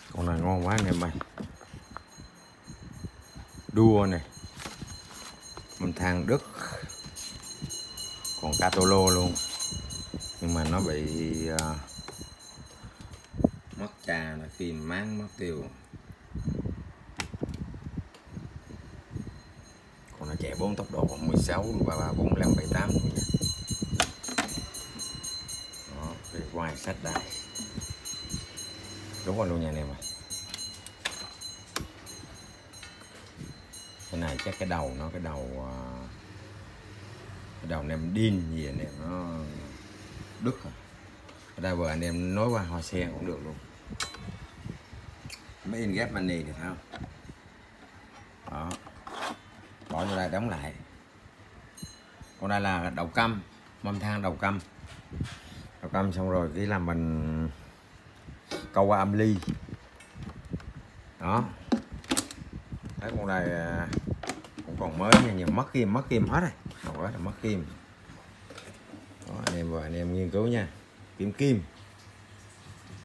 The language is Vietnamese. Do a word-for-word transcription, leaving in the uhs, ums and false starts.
Con này ngon quá anh em ơi. Đua này, mâm than Đức, còn cá tô lô luôn, nhưng mà nó bị uh, mất trà là khi máng mất tiêu. Còn nó chạy bốn tốc độ mười sáu, ba ba, bốn lăm, bảy tám luôn nha. Đó, cái quay sách đài đúng rồi luôn nha anh em ơi. Cái này chắc cái đầu nó cái đầu uh, cái đầu nem đin gì anh em, nó Đức à. Ở đây vừa anh em nối qua hoa sen cũng được luôn. Mấy in ghép mani thì phải không? Đó, bỏ vô đây đóng lại. Còn đây là đầu căm, mâm than đầu căm. Đầu căm xong rồi cái là mình câu qua âm ly. Đó. Đấy, con này cũng còn mới nha, nhưng mất kim, mất kim hết rồi. Đầu đó là mất kim. Đó, anh em vừa anh em nghiên cứu nha. Kiếm kim.